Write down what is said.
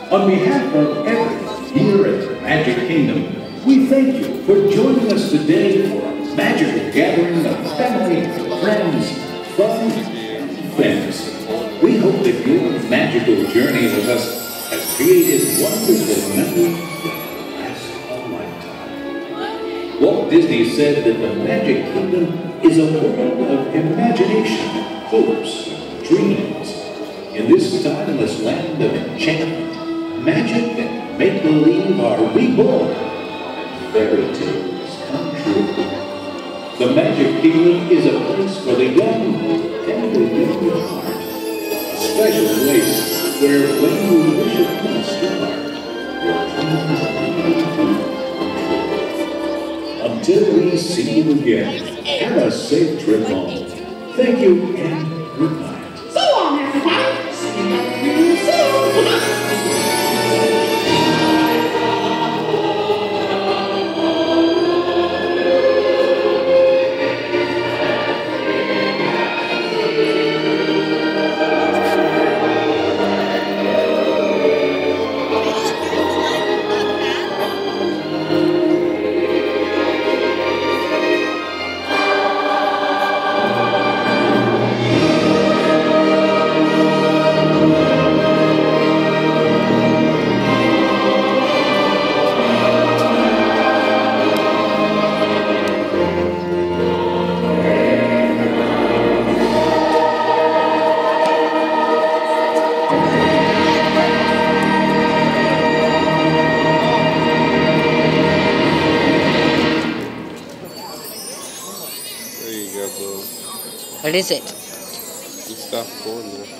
On behalf of everyone here at the Magic Kingdom, we thank you for joining us today for a magical gathering of family, friends, fun, and fantasy. We hope that your magical journey with us has created wonderful memories that last a lifetime. Walt Disney said that the Magic Kingdom is a world of imagination, hopes, dreams. In this timeless land of enchantment, magic and make-believe are reborn, and fairy tales come true. The Magic Kingdom is a place for the young and the young at heart. A special place where when you wish upon a star, your dreams come true. Until we see you again, have a safe trip home. Thank you and good night. So long, everybody. See you soon. What is it? It's got corn there.